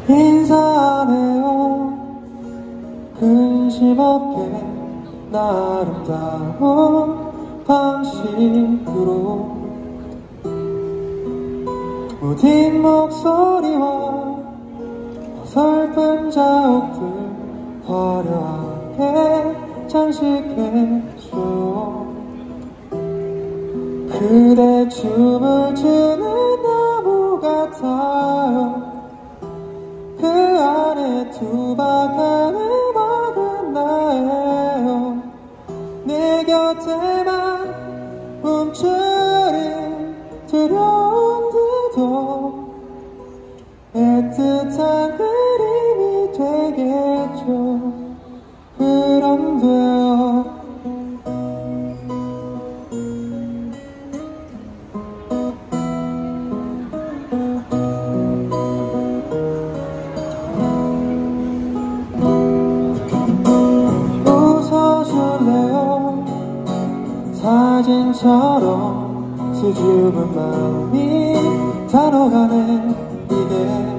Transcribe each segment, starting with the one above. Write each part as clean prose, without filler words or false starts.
인사하네요. 근심 없게 아름다운 방식으로 무딘 목소리와 어설픈 자욱들 화려하게 장식해줘. 그대 춤을 추는 나무 같아요. 그 안에 투박한 음악은 나예요. 내 곁에만 움츠린 두려운 듯도 애틋한 그림이 되겠죠. 그런데요, 웃어줄래요? 사진처럼 수줍은 마음이 단어가네. 이게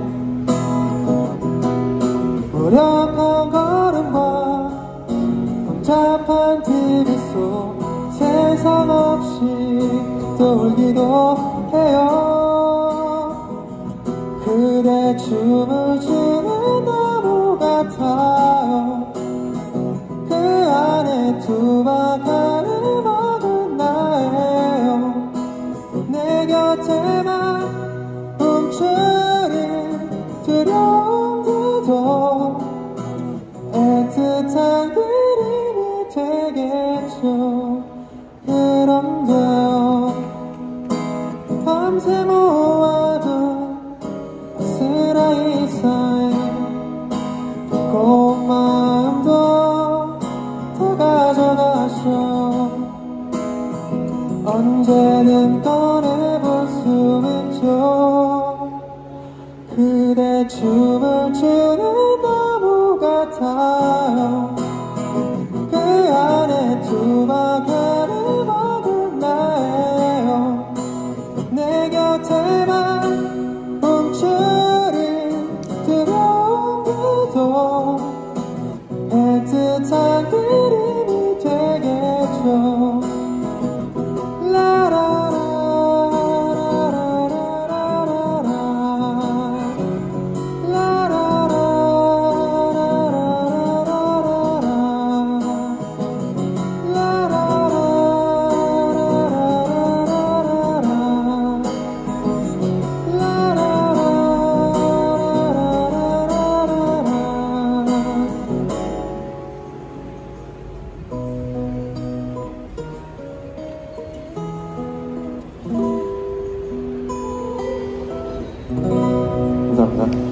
무력한 걸음과 복잡한 TV 속 세상 없이 떠올기도 해요. 그대 춤을 추는 나무 같아요. 그 안에 투박한 음악은 나예요. 내 곁에만 움츠린 두려운 듯도 애틋한 그림이 되겠죠. 그런데요, 밤새 모아둔 아스라이 쌓인 고운 마음도 다 가져가셔. 언제든 꺼내볼 수 있죠. 그대 춤을 추는 나무 같아요. 그 안에 투박한 음악은 나예요. 내 곁에만 움츠린 두려운 듯도 애틋한 그림이 되겠죠. 감사합니다.